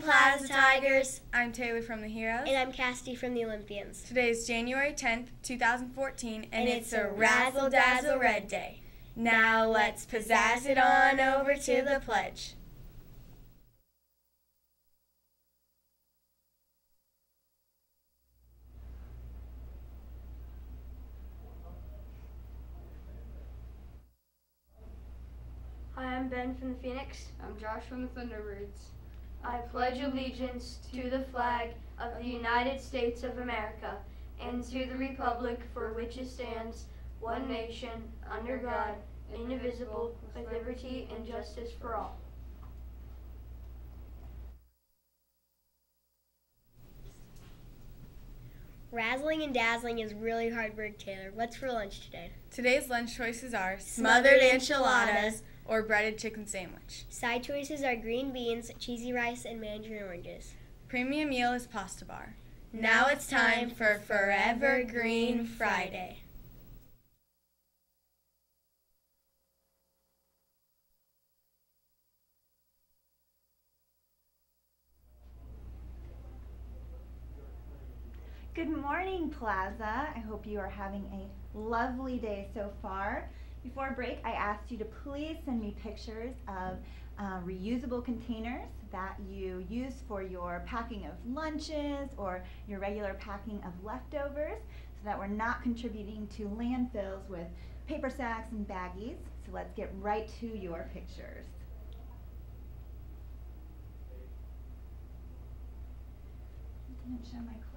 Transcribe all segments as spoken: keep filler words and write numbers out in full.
Plaza Tigers. I'm Taylor from the Heroes. And I'm Cassidy from the Olympians. Today is January tenth, two thousand fourteen, and, and it's, it's a a Razzle Dazzle Red Day. Now let's pizzazz it on over to the pledge. Hi, I'm Ben from the Phoenix. I'm Josh from the Thunderbirds. I pledge allegiance to the flag of the United States of America and to the republic for which it stands, one nation, under God, indivisible, with liberty and justice for all. Razzling and dazzling is really hard work, Taylor. What's for lunch today? Today's lunch choices are smothered enchiladas or breaded chicken sandwich. Side choices are green beans, cheesy rice, and mandarin oranges. Premium meal is pasta bar. Now it's time for Forever Green Friday. Good morning, Plaza. I hope you are having a lovely day so far. Before break, I asked you to please send me pictures of uh, reusable containers that you use for your packing of lunches or your regular packing of leftovers so that we're not contributing to landfills with paper sacks and baggies. So let's get right to your pictures. I didn't show my clip.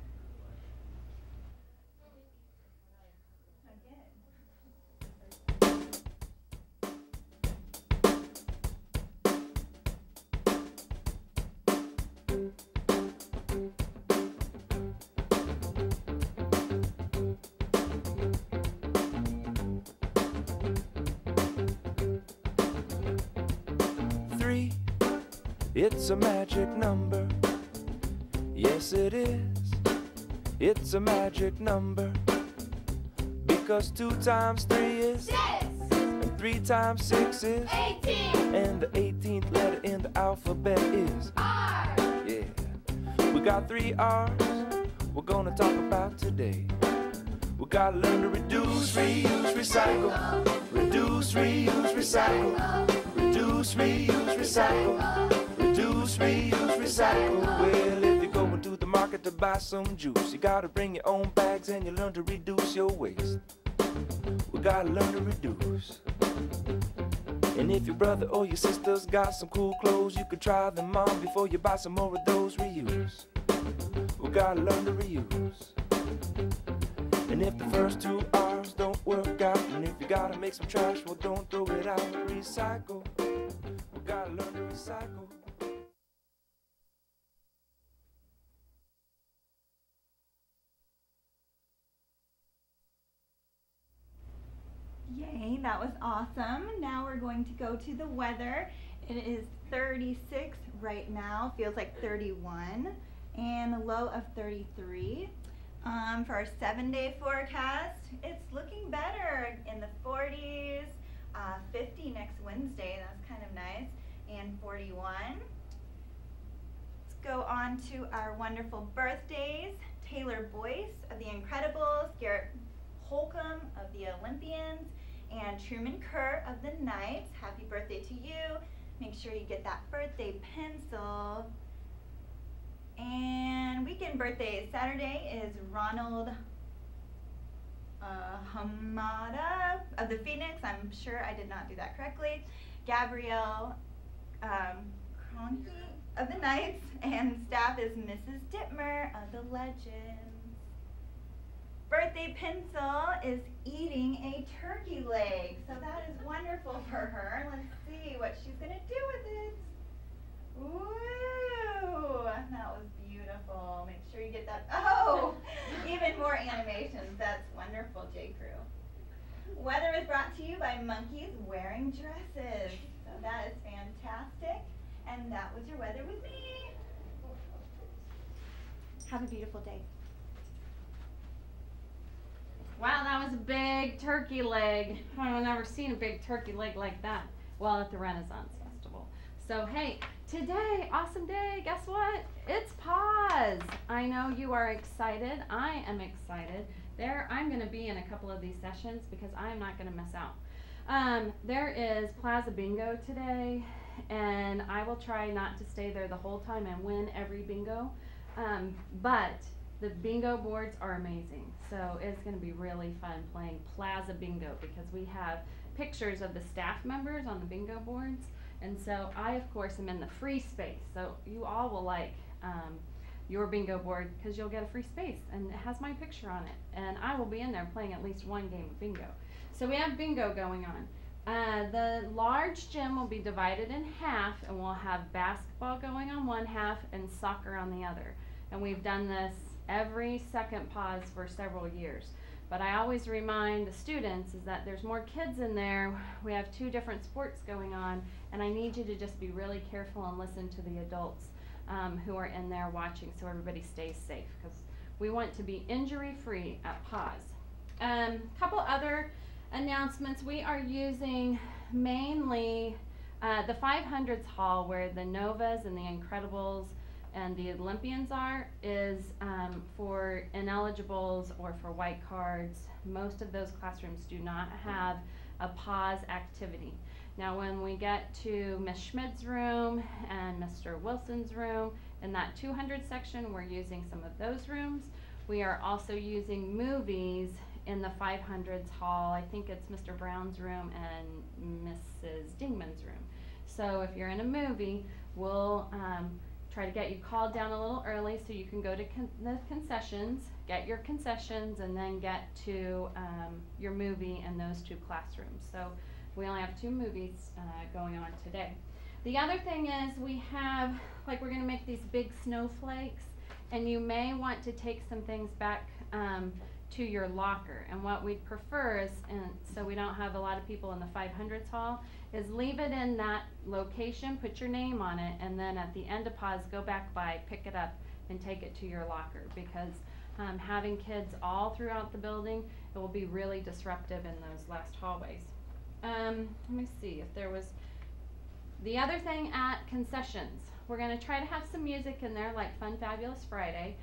Three, it's a magic number. Yes, it is. It's a magic number. Because two times three is six. And three times six is eighteen. And the eighteenth letter in the alphabet is R. Yeah. We got three R's we're gonna talk about today. We gotta learn to reduce, reuse, recycle. Reduce, reuse, recycle. Reduce, reuse, recycle. Reduce, reuse, recycle. Well, if you're going to the market to buy some juice, you gotta bring your own bags and you learn to reduce your waste. We gotta learn to reduce. And if your brother or your sister's got some cool clothes, you could try them on before you buy some more of those. Reuse. We gotta learn to reuse. And if the first two R's don't work out, and if you gotta make some trash, well, don't throw it out. Recycle. We gotta learn to recycle. Yay, that was awesome. Now we're going to go to the weather. It is thirty-six right now, feels like thirty-one, and a low of thirty-three. Um, for our seven-day forecast, it's looking better in the forties, uh, fifty next Wednesday, that's kind of nice, and forty-one. Let's go on to our wonderful birthdays. Taylor Boyce of the Incredibles, Garrett Holcomb of the Olympians, and Truman Kerr of the Knights. Happy birthday to you. Make sure you get that birthday pencil. And weekend birthdays. Saturday is Ronald uh, Hamada of the Phoenix. I'm sure I did not do that correctly. Gabrielle um, Cronky of the Knights. And staff is Missus Dittmer of the Legends. Birthday pencil is eating a turkey leg. So that is wonderful for her. Let's see what she's going to do with it. Ooh, that was beautiful. Make sure you get that. Oh, even more animations. That's wonderful, J. Crew. Weather is brought to you by Monkeys Wearing Dresses. So that is fantastic. And that was your weather with me. Have a beautiful day. Wow, that was a big turkey leg. I've never seen a big turkey leg like that. Well, at the Renaissance Festival. So, hey, today, awesome day. Guess what? It's pause. I know you are excited. I am excited. There, I'm going to be in a couple of these sessions because I am not going to miss out. Um, there is Plaza Bingo today, and I will try not to stay there the whole time and win every bingo. Um, but the bingo boards are amazing, so it's going to be really fun playing Plaza Bingo because we have pictures of the staff members on the bingo boards, and so I, of course, am in the free space. So you all will like um, your bingo board because you'll get a free space, and it has my picture on it, and I will be in there playing at least one game of bingo. So we have bingo going on. Uh, the large gym will be divided in half, and we'll have basketball going on one half and soccer on the other. And we've done this every second pause for several years. But I always remind the students is that there's more kids in there. We have two different sports going on, and I need you to just be really careful and listen to the adults um, who are in there watching so everybody stays safe, because we want to be injury-free at pause. A um, couple other announcements. We are using mainly uh, the five hundreds hall where the Novas and the Incredibles and the Olympians are is um, for ineligibles or for white cards. Most of those classrooms do not have a pause activity. Now when we get to Miz Schmidt's room and Mister Wilson's room, in that two hundred section, we're using some of those rooms. We are also using movies in the five hundreds hall. I think it's Mister Brown's room and Missus Dingman's room. So if you're in a movie, we'll um, try to get you called down a little early so you can go to con the concessions, get your concessions, and then get to um, your movie in those two classrooms. So we only have two movies uh, going on today. The other thing is we have, like we're gonna make these big snowflakes, and you may want to take some things back um, to your locker. And what we'd prefer is, and so we don't have a lot of people in the five hundreds hall, is leave it in that location, put your name on it, and then at the end of pause, go back by, pick it up, and take it to your locker. Because um, having kids all throughout the building, it will be really disruptive in those last hallways. Um, let me see if there was, the other thing at concessions, we're gonna try to have some music in there like Fun Fabulous Friday.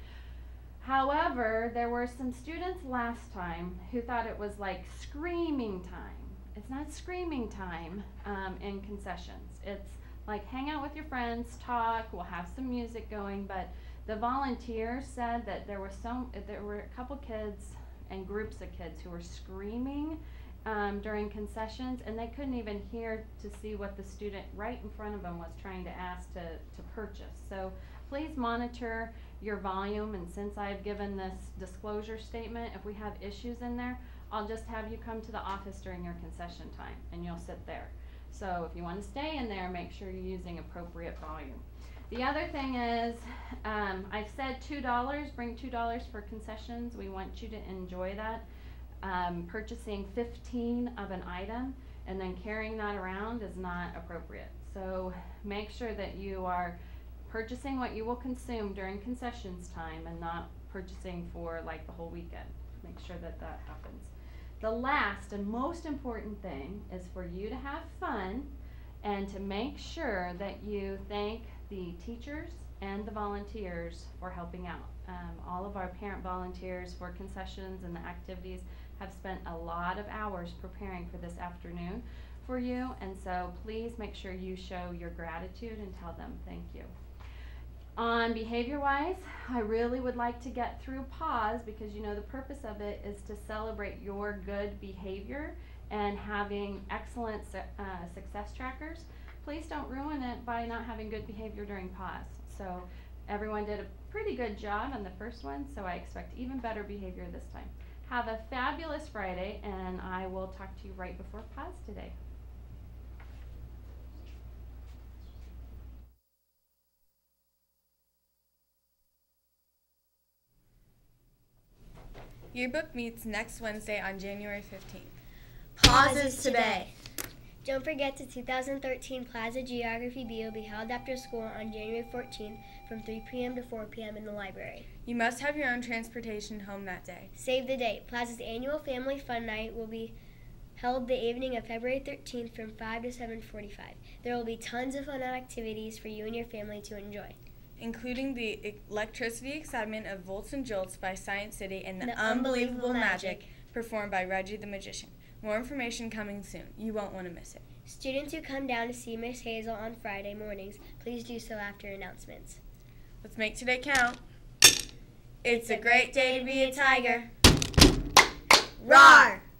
However, there were some students last time who thought it was like screaming time. It's not screaming time um, in concessions. It's like hang out with your friends, talk, we'll have some music going, but the volunteers said that there were some, there were a couple kids and groups of kids who were screaming um, during concessions, and they couldn't even hear to see what the student right in front of them was trying to ask to, to purchase. So please monitor your volume, and since I've given this disclosure statement, if we have issues in there, I'll just have you come to the office during your concession time and you'll sit there. So if you want to stay in there, make sure you're using appropriate volume. The other thing is, um, I've said two dollars, bring two dollars for concessions. We want you to enjoy that. Um, purchasing fifteen of an item and then carrying that around is not appropriate. So make sure that you are purchasing what you will consume during concessions time and not purchasing for like the whole weekend. Make sure that that happens. The last and most important thing is for you to have fun and to make sure that you thank the teachers and the volunteers for helping out. Um, all of our parent volunteers for concessions and the activities have spent a lot of hours preparing for this afternoon for you, and so please make sure you show your gratitude and tell them thank you. On behavior-wise, I really would like to get through pause because you know the purpose of it is to celebrate your good behavior and having excellent su uh, success trackers. Please don't ruin it by not having good behavior during pause. So everyone did a pretty good job on the first one, so I expect even better behavior this time. Have a fabulous Friday, and I will talk to you right before pause today. Yearbook meets next Wednesday on January fifteenth. Pauses today. Don't forget the two thousand thirteen Plaza Geography Bee will be held after school on January fourteenth from three p m to four p m in the library. You must have your own transportation home that day. Save the date. Plaza's annual Family Fun Night will be held the evening of February thirteenth from five to seven forty-five. There will be tons of fun activities for you and your family to enjoy. including the electricity excitement of Volts and Jolts by Science City and the, The unbelievable unbelievable magic magic performed by Reggie the Magician. More information coming soon. You won't want to miss it. Students who come down to see Miss Hazel on Friday mornings, please do so after announcements. Let's make today count. It's a great day to be a tiger. Roar!